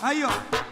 Aí, ó.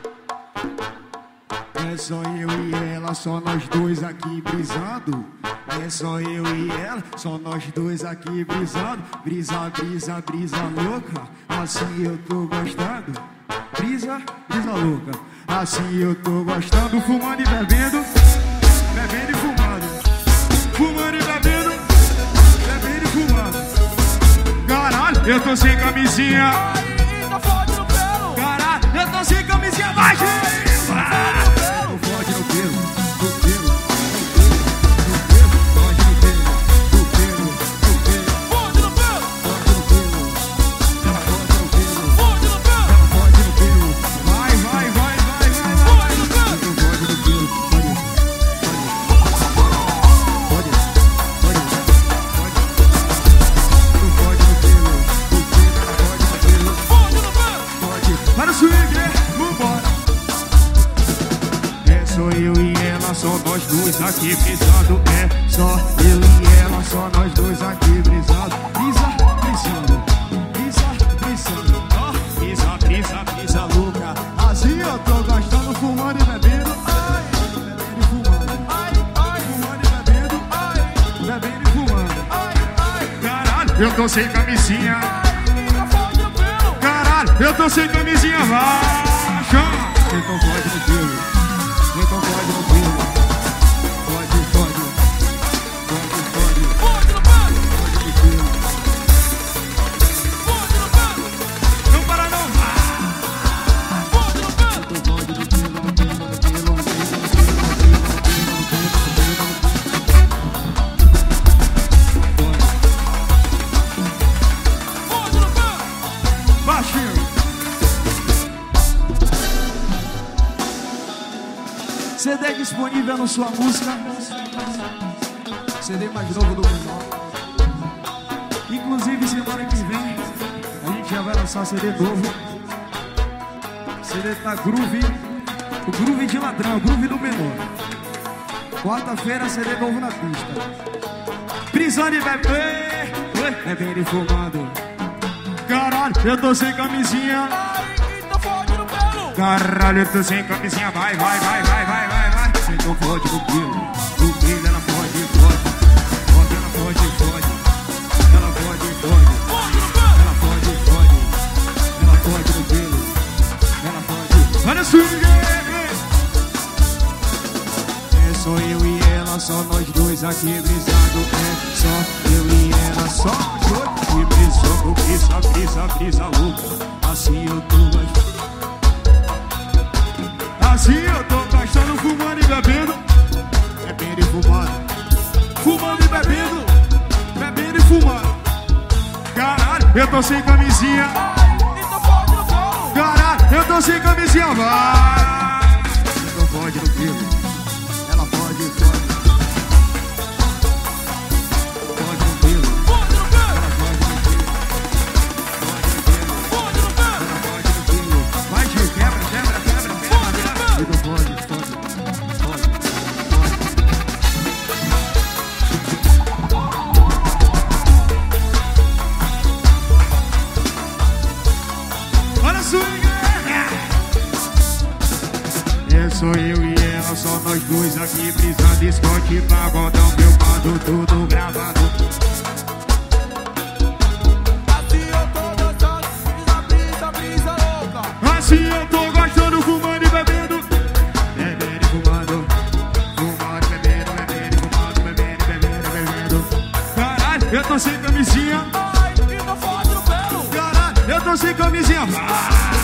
É só eu e ela, só nós dois aqui brisando. É só eu e ela, só nós dois aqui brisando. Brisa, brisa, brisa louca, assim eu tô gostando. Brisa, brisa louca, assim eu tô gostando. Fumando e bebendo, bebendo e fumando. Fumando e bebendo, bebendo e fumando. Caralho, eu tô sem camisinha. Caralho, eu tô sem camisinha, vai, gente! Não fode no pelo, no pelo, no pelo, fode no pelo, no pelo, no pelo, fode no pelo, fode no pelo, ela fode no pelo, fode no pelo, ela fode no pelo, vai, vai, vai, vai, vai, vai, fode no pelo, fode no pelo, fode, fode, fode, fode, fode no pelo, no pelo, ela fode no pelo, fode no pelo, fode, para o swing, vambora. Só eu e ela, só nós dois aqui brisando. É só eu e ela, só nós dois aqui brisando. Brisa, brisando, brisa, brisando, ó, brisa, brisa, brisa louca. Assim eu tô gostando, fumando e bebendo. Ai, bebendo e fumando. Ai, ai, fumando e bebendo. Ai, bebendo e fumando. Ai, ai, caralho, eu tô sem camisinha. Caralho, eu tô sem camisinha, vai, chama. Então pode no pelo. Então pode no pelo, pode, pode, pode, pode, pode no pelo, pode no pelo, pode no pelo, não para não, pode no pelo, então pode no pelo, no pelo, no pelo, no pelo, no pelo, no pelo, pode no pelo, baixinho. CD disponível no Sua Música. CD mais novo do menor. Inclusive semana que vem a gente já vai lançar CD novo. CD tá groove. O groove de ladrão, o groove do menor. Quarta-feira CD novo na pista. Brisando e bebendo, bebendo e fumando. Caralho, eu tô sem camisinha. Caralho, eu tô sem camisinha, vai, vai, vai, vai, vai, vai, vai. Então fode no pelo, ela fode, fode, fode, ela fode, fode, ela fode, fode, ela fode, fode, ela fode no pelo, ela fode. Olha o swing! É só eu e ela, só nós dois aqui brisando. É só eu e ela, só nós dois aqui brisando. Brisa, brisa, brisa louca, assim eu tô gostando. Assim eu tô gastando, fumando e bebendo. Bebendo e fumando. Fumando e bebendo. Bebendo e fumando. Caralho, eu tô sem camisinha. Caralho, eu tô sem camisinha, vai. Então pode no pelo. Ela pode, pode. Pode no pelo. Ela pode no pelo. Pode no pelo. Ela pode no pelo. Vai, Gil, quebra, quebra, quebra, quebra. Então pode, pode, pode, pode. Olha a swing! É só eu e ela, só nós dois aqui brisando. Scott, pagodão, meu mando, tudo gravado. Assim eu tô gostando, brisa, brisa, brisa louca. Assim eu tô gostando, fumando e bebendo. Bebendo e fumando. Fumando, bebendo, bebendo e fumando. Bebendo, bebendo, bebendo. Caralho, eu tô sem camisinha. Ai, então fode no pelo. Caralho, eu tô sem camisinha.